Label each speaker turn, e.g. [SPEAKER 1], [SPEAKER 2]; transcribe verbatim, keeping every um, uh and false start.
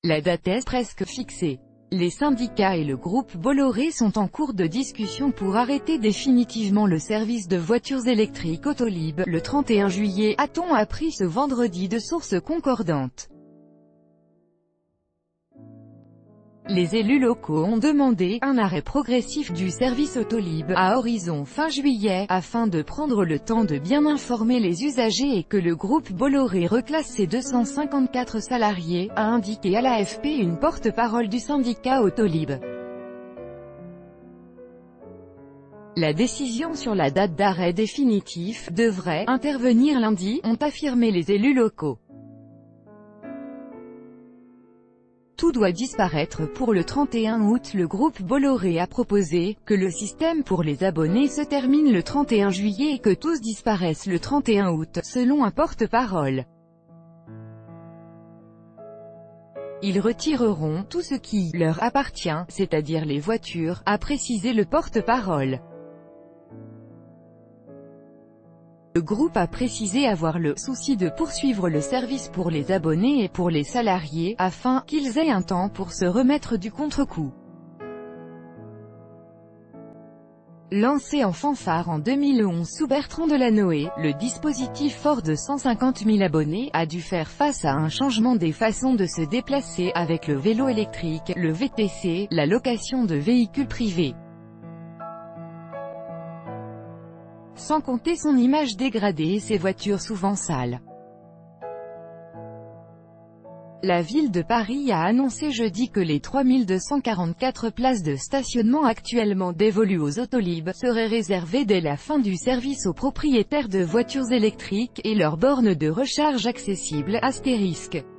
[SPEAKER 1] La date est presque fixée. Les syndicats et le groupe Bolloré sont en cours de discussion pour arrêter définitivement le service de voitures électriques Autolib, le trente et un juillet, a-t-on appris ce vendredi de sources concordantes. Les élus locaux ont demandé un arrêt progressif du service Autolib à horizon fin juillet, afin de prendre le temps de bien informer les usagers et que le groupe Bolloré reclasse ses deux cent cinquante-quatre salariés, a indiqué à l'A F P une porte-parole du syndicat Autolib. La décision sur la date d'arrêt définitif devrait intervenir lundi, ont affirmé les élus locaux. Tout doit disparaître pour le trente et un août. Le groupe Bolloré a proposé que le système pour les abonnés se termine le trente et un juillet et que tous disparaissent le trente et un août, selon un porte-parole. Ils retireront tout ce qui leur appartient, c'est-à-dire les voitures, a précisé le porte-parole. Le groupe a précisé avoir le souci de poursuivre le service pour les abonnés et pour les salariés, afin qu'ils aient un temps pour se remettre du contre-coup. Lancé en fanfare en deux mille onze sous Bertrand Delanoë, le dispositif fort de cent cinquante mille abonnés a dû faire face à un changement des façons de se déplacer avec le vélo électrique, le V T C, la location de véhicules privés. Sans compter son image dégradée et ses voitures souvent sales. La ville de Paris a annoncé jeudi que les trois mille deux cent quarante-quatre places de stationnement actuellement dévolues aux Autolib seraient réservées dès la fin du service aux propriétaires de voitures électriques et leurs bornes de recharge accessibles, astérisque.